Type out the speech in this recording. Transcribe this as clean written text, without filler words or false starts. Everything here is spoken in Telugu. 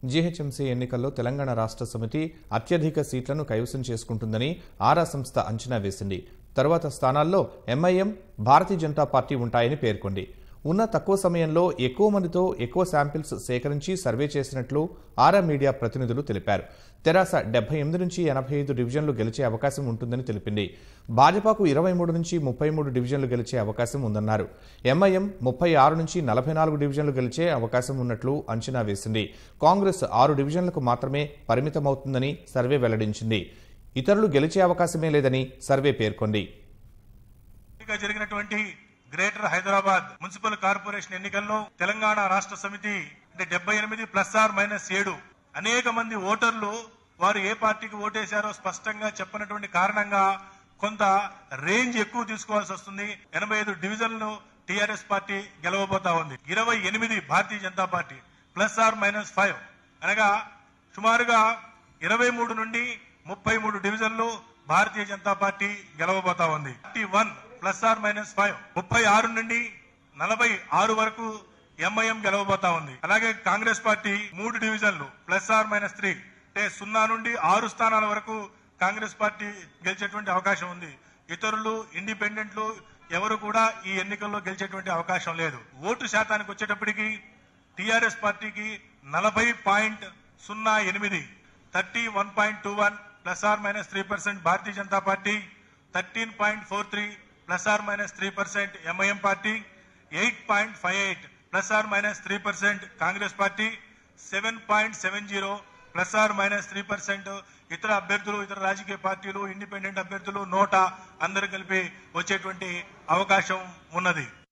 జీహెచ్ఎంసీ ఎన్నికల్లో తెలంగాణ రాష్ట్ర సమితి అత్యధిక సీట్లను కైవసం చేసుకుంటుందని ఆరా సంస్థ అంచనా వేసింది. తరువాత స్థానాల్లో ఎంఐఎం, భారతీయ జనతా పార్టీ ఉంటాయని పేర్కొంది. ఉన్న తక్కువ సమయంలో ఎక్కువ మందితో ఎక్కువ శాంపిల్స్ సేకరించి సర్వే చేసినట్లు ఆరా మీడియా ప్రతినిధులు తెలిపారు. తెరాస 78 నుంచి 85 డివిజన్లు గెలిచే అవకాశం ఉంటుందని తెలిపింది. భాజపాకు 23 నుంచి 33 డివిజన్లు గెలిచే అవకాశం ఉందన్నారు. ఎంఐఎం 36 నుంచి 44 డివిజన్లు గెలిచే అవకాశం ఉన్నట్లు అంచనా వేసింది. కాంగ్రెస్ 6 డివిజన్లకు మాత్రమే పరిమితమవుతుందని సర్వే వెల్లడించింది. ఇతరులు గెలిచే అవకాశమే లేదని సర్వే పేర్కొంది. గ్రేటర్ హైదరాబాద్ మున్సిపల్ కార్పొరేషన్ ఎన్నికల్లో తెలంగాణ రాష్ట్ర సమితి అంటే 78 +−7 అనేక మంది ఓటర్లు వారు ఏ పార్టీకి ఓటేశారో స్పష్టంగా చెప్పినటువంటి కారణంగా కొంత రేంజ్ ఎక్కువ తీసుకోవాల్సి వస్తుంది. 85 డివిజన్లు టీఆర్ఎస్ పార్టీ గెలవబోతా ఉంది. 28 భారతీయ జనతా పార్టీ +−5 అనగా సుమారుగా 23 నుండి 33 డివిజన్లు భారతీయ జనతా పార్టీ గెలవబోతా ఉంది. 1 +−5 36 నుండి 46 వరకు ఎంఐఎం గెలవబోతా ఉంది. అలాగే కాంగ్రెస్ పార్టీ 3 డివిజన్లు +−3 అంటే 0 నుండి 6 స్థానాల వరకు కాంగ్రెస్ పార్టీ గెలిచేటువంటి అవకాశం ఉంది. ఇతరులు ఇండిపెండెంట్లు ఎవరు కూడా ఈ ఎన్నికల్లో గెలిచేటువంటి అవకాశం లేదు. ఓటు శాతానికి వచ్చేటప్పటికి టీఆర్ఎస్ పార్టీకి 40.08 31.21 +−3%, Bharatiya Janata party 13.43 +−3%, MIM party 8.58 +−3%, Congress party 7.70 +−3%, ఇతర అభ్యర్థులు, ఇతర రాజకీయ పార్టీలు, ఇండిపెండెంట్ అభ్యర్థులు నోటా అందరూ కలిపి వచ్చేటువంటి అవకాశం ఉన్నది.